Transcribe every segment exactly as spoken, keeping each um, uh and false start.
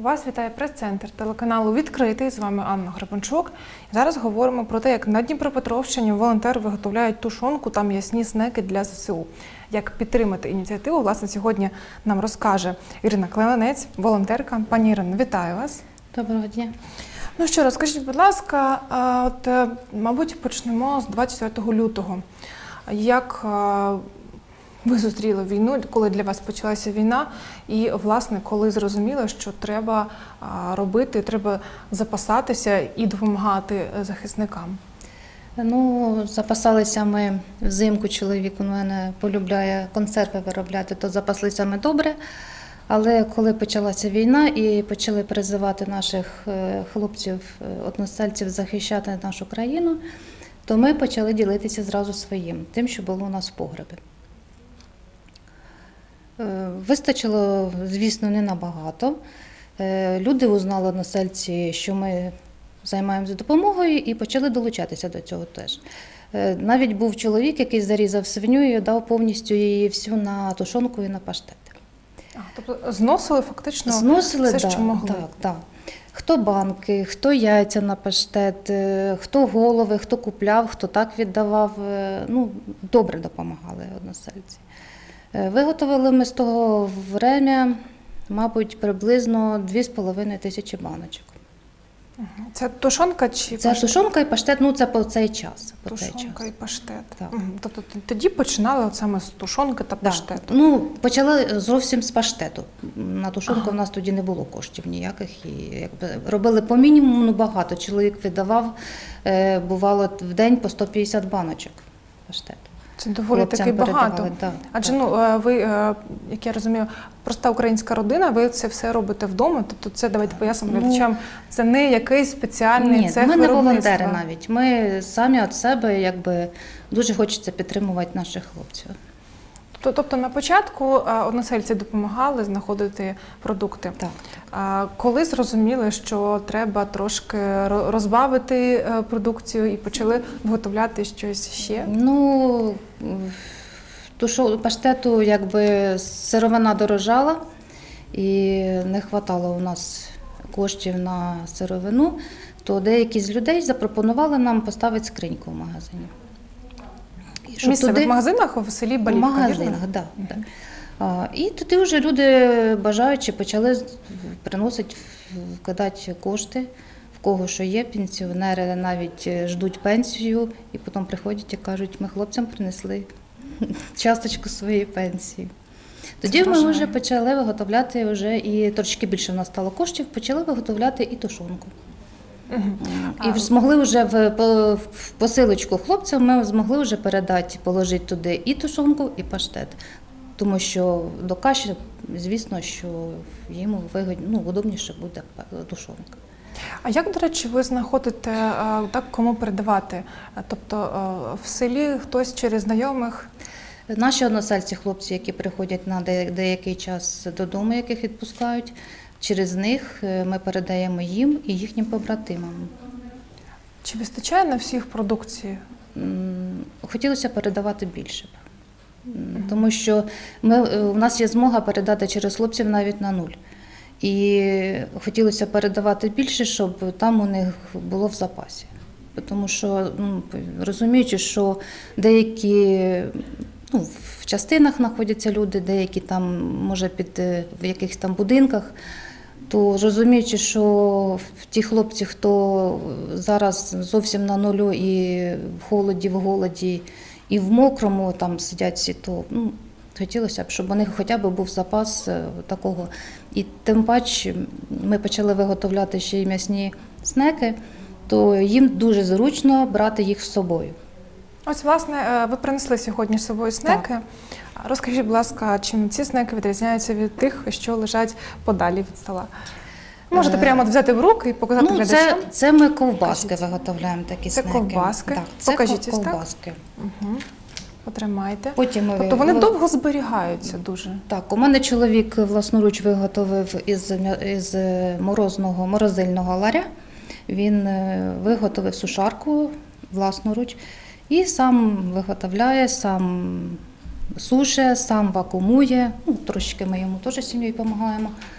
Вас вітає прес-центр телеканалу «Відкритий». З вами Анна Гребенчук. Зараз говоримо про те, як на Дніпропетровщині волонтери виготовляють тушонку та м'ясні снеки для ЗСУ. Як підтримати ініціативу, власне, сьогодні нам розкаже Ірина Клевенець, волонтерка. Пані Ірино, вітаю вас. Доброго дня. Ну що, розкажіть, будь ласка, от, мабуть, почнемо з двадцять четвертого лютого. Як ви зустріли війну, коли для вас почалася війна, і, власне, коли зрозуміли, що треба робити, треба запасатися і допомагати захисникам? Ну, запасалися ми взимку, чоловік у мене полюбляє консерви виробляти, то запаслися ми добре. Але коли почалася війна і почали призивати наших хлопців, односельців захищати нашу країну, то ми почали ділитися зразу своїм, тим, що було у нас в погребі. Вистачило, звісно, не набагато. Люди узнали, односельці, що ми займаємося допомогою, і почали долучатися до цього теж. Навіть був чоловік, який зарізав свиню і дав повністю її всю на тушонку і на паштет. А, тобто зносили фактично зносили, все, да, що могли? Так, так. Хто банки, хто яйця на паштет, хто голови, хто купляв, хто так віддавав. Ну, добре допомагали односельці. Виготовили ми з того врем'я, мабуть, приблизно дві з половиною тисячі баночок. Це тушонка чи Це паштет? тушонка і паштет, ну це по цей час. По Тушонка цей час. і паштет. Так. Угу. Тобто тоді починали от саме з тушонки та паштету? Так. Ну, почали зовсім з паштету. На тушонку ага. в нас тоді не було коштів ніяких. І якби робили по мінімуму, ну багато. Чоловік видавав, бувало, в день по сто п'ятдесят баночок паштету. Це доволі таки багато. Так, Адже, так. ну, ви, як я розумію, проста українська родина, ви це все робите вдома, тобто це, давайте пояснимо глядачам, ну, це не якийсь спеціальний ні, цех ми виробництва. не волонтери навіть, ми самі від себе, якби, дуже хочеться підтримувати наших хлопців. Тобто на початку односельці допомагали знаходити продукти. Так, так. Коли зрозуміли, що треба трошки розбавити продукцію і почали виготовляти щось ще? Ну, тушу, паштету якби сировина дорожала і не вистачало у нас коштів на сировину, то деякі з людей запропонували нам поставити скриньку в магазині. В місцевих туди... магазинах в селі Балівка? В магазинах, так. Да, угу. да. І тоді вже люди, бажаючи, почали приносити, вкладати кошти, в кого що є, пенсіонери навіть ждуть пенсію, і потім приходять і кажуть, ми хлопцям принесли часточку своєї пенсії. Тоді ми вже почали виготовляти, вже, і трошки більше в нас стало коштів, почали виготовляти і тушонку. І змогли вже в, в посилочку хлопцям, ми змогли вже передати, положити туди і тушонку, і паштет. Тому що до каші, звісно, що їм вигодні, ну, удобніше буде тушонка. А як, до речі, ви знаходите, так, кому передавати? Тобто в селі хтось через знайомих? Наші односельці, хлопці, які приходять на деякий час додому, яких відпускають, через них ми передаємо їм і їхнім побратимам. Чи вистачає на всіх продукції? Хотілося передавати більше. Тому що ми, у нас є змога передати через хлопців навіть на нуль. І хотілося передавати більше, щоб там у них було в запасі. Тому що, ну, розуміючи, що деякі, ну, в частинах знаходяться люди, деякі там, може, під в якихось там будинках, то розуміючи, що ті хлопці, хто зараз зовсім на нулю і в холоді, в голоді, і в мокрому там сидять всі, то, ну, хотілося б, щоб у них хоча б був запас такого. І тим паче ми почали виготовляти ще й м'ясні снеки, то їм дуже зручно брати їх з собою. Ось, власне, ви принесли сьогодні з собою снеки. Так. Розкажіть, будь ласка, чим ці снеки відрізняються від тих, що лежать подалі від стола? Можете прямо взяти в руки і показати ну, глядачам? Це, це ми ковбаски Покажіть. виготовляємо, такі це снеки. Це ковбаски? Так, це Покажіть, ковбаски. Угу. Потримайте. Потім ми... Тобто вони довго зберігаються дуже? Так, у мене чоловік власноруч виготовив із, із морозного, морозильного ларя. Він виготовив сушарку власноруч і сам виготовляє, сам суше, сам вакуумує. Ну, трошки ми йому теж сім'єю допомагаємо.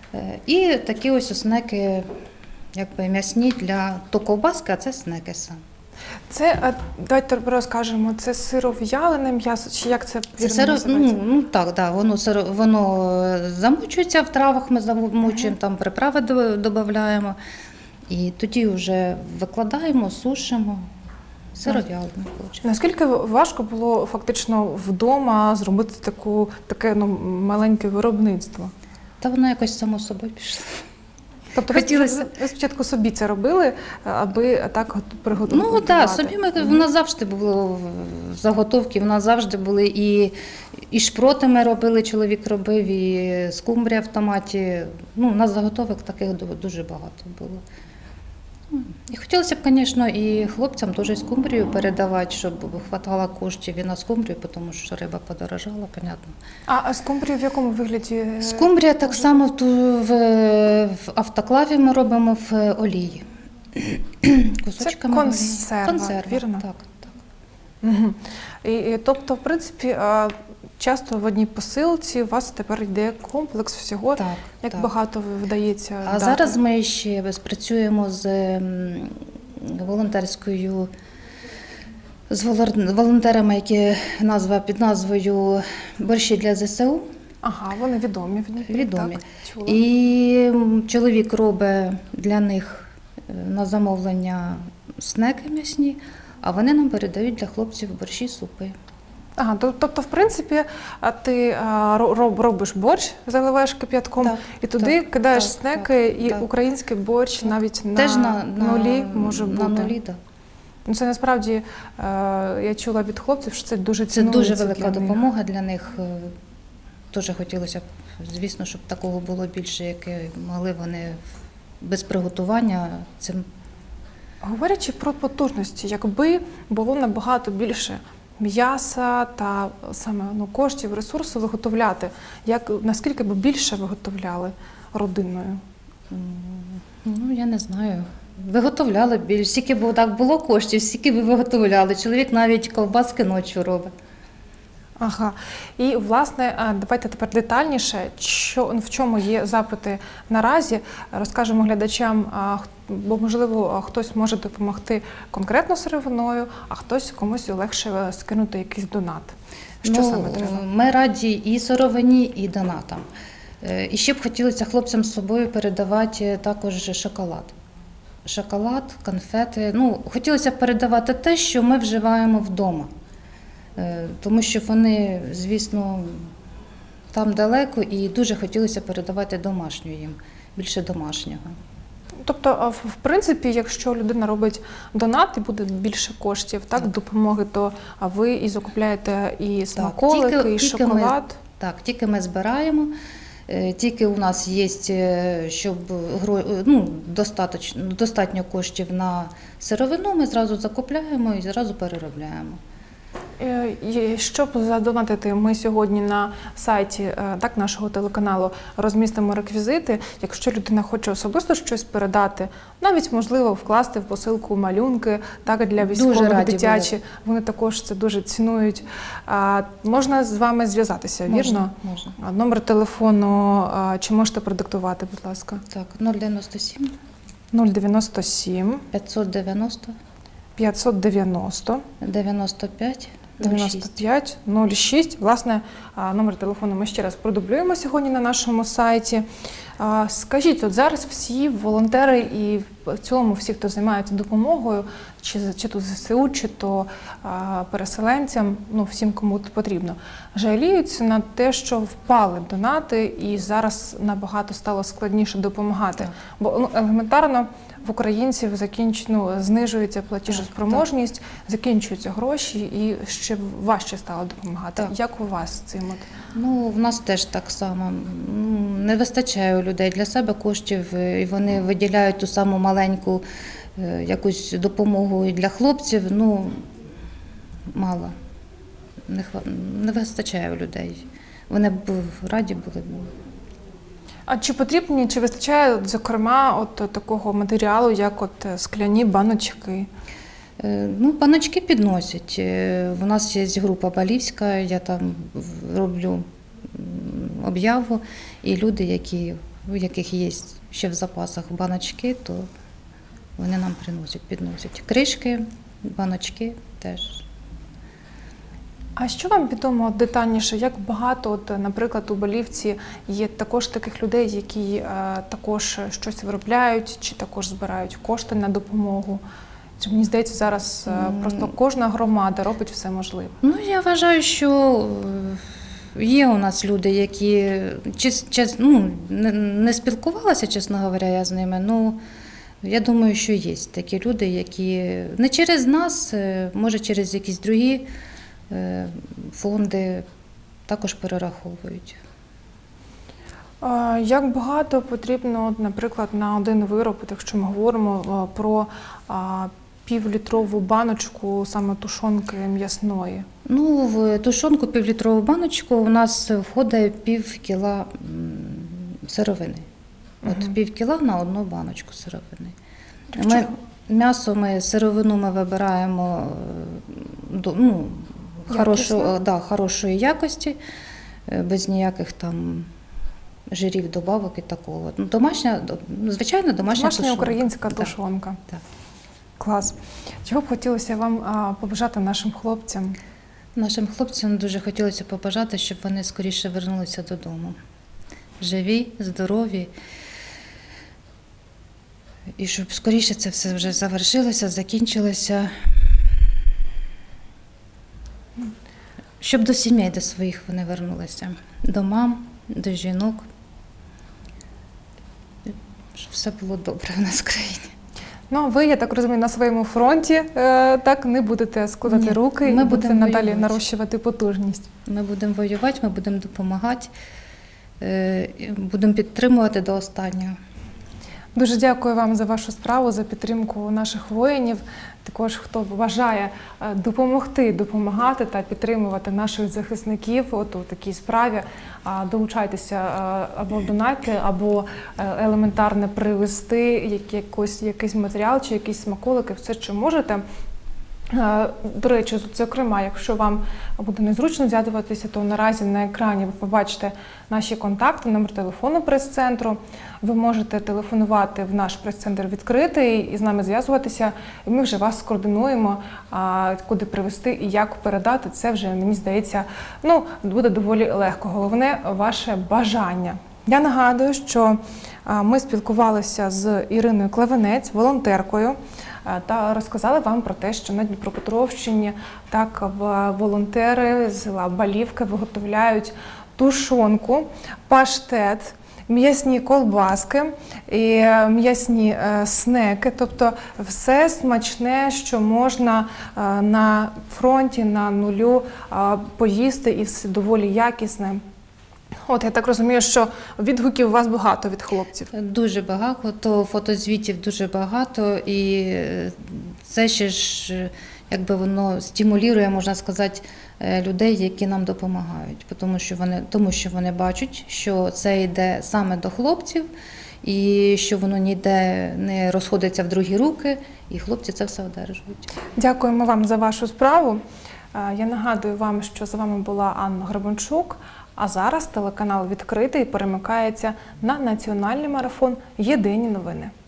Е, І такі ось снеки, якби м'ясні для то ковбаски, а це снеки саме. Це, а, давайте розкажемо, це сиров'ялене м'ясо, чи як це Це вірно сиро, називається? ну, ну так, да, воно сиро, воно замочується в травах, ми замочуємо, там приправи до- додаємо. І тоді вже викладаємо, сушимо. Сиров'ялене виходить. Наскільки важко було фактично вдома зробити таку, таке ну, маленьке виробництво? Та воно якось само собою пішло. Тобто ви, Хотілося- ви спочатку собі це робили, аби так от приготувати? Ну так, собі ми в нас завжди було в- заготовки, в нас завжди були і, і шпроти ми робили, чоловік робив, і скумбрія в томаті. Ну, у нас заготовок таких ду- дуже багато було. Ну, І хотілося б, звісно, і хлопцям теж скумбрію передавати, щоб хватало коштів і на скумбрію, тому що риба подорожала, понятно. А, а скумбрію в якому вигляді? Скумбрія так само в, ту- в, в автоклаві ми робимо в олії. Кусочками олії. консерва, Консерва, вірно? так, так. Угу. І, і, тобто, в принципі, а, часто в одній посилці у вас тепер йде комплекс всього. Так, Як так. багато вдається А дати? зараз ми ще спрацюємо з м, волонтерською, з волор- волонтерами, які назва під назвою «Борщі для ЗСУ». Ага, вони відомі. в Дніпрі, Відомі. Так, чула. І м, чоловік робить для них е, на замовлення снеки м'ясні, а вони нам передають для хлопців борщі, супи. Ага, то- тобто, в принципі, а ти а, ро- роб- робиш борщ, заливаєш кип'ятком, Так, і туди так, кидаєш так, снеки, так, і так. український борщ навіть на, Теж на, на нулі може на бути. нулі, да. Ну, це насправді, е, я чула від хлопців, що це дуже Це цінується дуже велика для них. допомога для них. Е, Дуже хотілося б, звісно, щоб такого було більше, яке могли вони без приготування цим. Говорячи про потужності, якби було набагато більше м'яса та саме ну, коштів, ресурсу виготовляти, як, наскільки б більше виготовляли родиною? м, Ну, я не знаю. Виготовляли більше. Скільки б так було коштів, стільки би виготовляли. Чоловік навіть ковбаски ночі робить. Ага. І, власне, а, давайте тепер детальніше, що, в чому є запити наразі. Розкажемо глядачам, а, х- бо, можливо, а, хтось може допомогти конкретно сировиною, а хтось комусь легше е, скинути якийсь донат. Що Ну, саме треба? Ми раді і сировині, і донатам. Е, І ще б хотілося хлопцям з собою передавати також шоколад. Шоколад, конфети. Ну, хотілося б передавати те, що ми вживаємо вдома. Е, Тому що вони, звісно, там далеко і дуже хотілося передавати домашню їм, більше домашнього. Тобто, а, в в принципі, якщо людина робить донат і буде більше коштів, так, Так. допомоги, то а ви і закупляєте і смаколики, тільки- і тільки ми- шоколад. Так, тільки ми збираємо, е, тільки у нас є, е, щоб гро- ну, достатньо, достатньо коштів на сировину, ми зразу закупляємо і зразу переробляємо. Е, і Щоб задонатити, ми сьогодні на сайті е, так, нашого телеканалу розмістимо реквізити. Якщо людина хоче особисто щось передати, навіть можливо вкласти в посилку малюнки, так, для військових, раді дитячі, вони також це дуже цінують. А, можна з вами зв'язатися, вірно? Можна, можна. А, Номер телефону, а, чи можете продиктувати, будь ласка? Так, нуль дев'яносто сім нуль дев'яносто сім п'ятсот дев'яносто п'ятсот дев'яносто дев'яносто п'ять нуль дев'яносто шість. п'ять нуль шість. Власне, а, номер телефону ми ще раз продублюємо сьогодні на нашому сайті. А, Скажіть, от зараз всі волонтери і в цілому всі, хто займається допомогою, чи, чи то ЗСУ, чи то а, переселенцям, ну всім, кому потрібно, жаліються на те, що впали донати і зараз набагато стало складніше допомагати. Так. Бо ну, елементарно в українців закінч... ну, знижується платіжоспроможність, закінчуються гроші і ще важче стало допомагати. Так. Як у вас з цим? От? Ну, в нас теж так само. Ну, Не вистачає у людей для себе коштів, і вони виділяють ту саму маленьку е, якусь допомогу і для хлопців. Ну, мало. Не, хва- не вистачає у людей. Вони б раді були. А чи потрібні, чи вистачає, от, зокрема, от такого матеріалу, як от е, скляні баночки? Е, Ну, паночки підносять. Е, У нас є група Балівська, я там в- роблю м, об'яву, і люди, які у яких є ще в запасах баночки, то вони нам приносять, підносять. Кришки, баночки теж. А що вам відомо детальніше, як багато, от, наприклад, у Балівці є також таких людей, які е, також щось виробляють, чи також збирають кошти на допомогу? Чи, мені здається, зараз е, просто кожна громада робить все можливе? Ну, я вважаю, що є у нас люди, які чес, чес, ну, не, не спілкувалася, чесно говоря, я з ними. Ну, я думаю, що є такі люди, які не через нас, може через якісь другі фонди також перераховують. Як багато потрібно, наприклад, на один вироб, якщо ми говоримо про півлітрову баночку саме тушонки м'ясної? Ну, в тушонку півлітрову баночку у нас входить пів кіла сировини. От угу. Пів кіла на одну баночку сировини. Ми, м'ясо, ми, сировину ми вибираємо ну, хорошу, да, хорошої якості, без ніяких там жирів, добавок і такого. Ну, домашня, звичайно, домашня, домашня тушонка. українська тушонка. Так. Клас. Чого б хотілося вам а, побажати нашим хлопцям? Нашим хлопцям дуже хотілося побажати, щоб вони скоріше вернулися додому. Живі, здорові. І щоб скоріше це все вже завершилося, закінчилося. Щоб до сімей, до своїх вони вернулися. До мам, до жінок. Щоб все було добре в нас в країні. Ну, а ви, я так розумію, на своєму фронті е, так не будете складати Ні, руки ми і будете будемо надалі воювати. нарощувати потужність. Ми будемо воювати, ми будемо допомагати, е, будемо підтримувати до останнього. Дуже дякую вам за вашу справу, за підтримку наших воїнів. Також, хто бажає допомогти, допомагати та підтримувати наших захисників от у такій справі, долучайтеся або донати, або елементарно привезти якийсь, якийсь матеріал чи якісь смаколики, все, що можете. До речі, зокрема, якщо вам буде незручно зв'язуватися, то наразі на екрані ви побачите наші контакти, номер телефону прес-центру. Ви можете телефонувати в наш прес-центр відкритий і з нами зв'язуватися. І ми вже вас скоординуємо, куди привезти і як передати. Це вже, мені здається, ну, буде доволі легко. Головне – ваше бажання. Я нагадую, що ми спілкувалися з Іриною Клевенець, волонтеркою, та розказали вам про те, що на Дніпропетровщині так волонтери з села Балівка виготовляють тушонку, паштет, м'ясні колбаски і м'ясні снеки, тобто все смачне, що можна на фронті, на нулю поїсти, і все доволі якісне. От, я так розумію, що відгуків у вас багато від хлопців. Дуже багато, фотозвітів дуже багато, і це ще ж, якби воно стимулює, можна сказати, людей, які нам допомагають, тому що вони, тому що вони бачать, що це йде саме до хлопців, і що воно ніде не розходиться в другі руки, і хлопці це все одержують. Дякуємо вам за вашу справу. Я нагадую вам, що з вами була Анна Гребенчук. А зараз телеканал відкритий перемикається на національний марафон «Єдині новини».